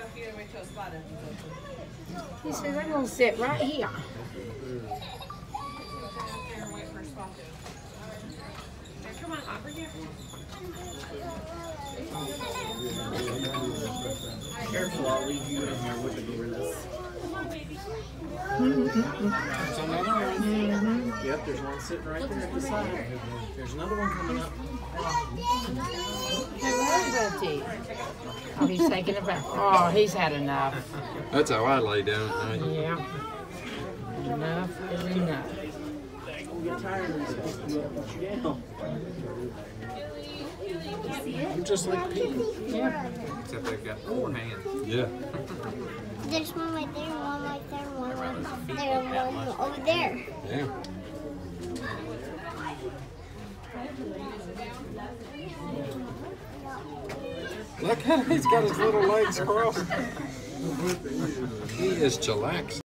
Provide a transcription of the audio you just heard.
He says, I'm going to sit right here. Come on, over here. Careful, I'll leave you in here with the gorillas. There's another one. Yep, there's one sitting right there at the side. There's another one coming up. Oh, he's taking a bath. Oh, he's had enough. That's how I lay down at night. Yeah. Enough is enough. Don't get tired of this. Yeah. I'm just like people. Yeah. Except they've got 4 hands. Yeah. There's one right there, one right there, one right there, and one over there. Yeah. Look how he's got his little legs crossed. He is chillaxed.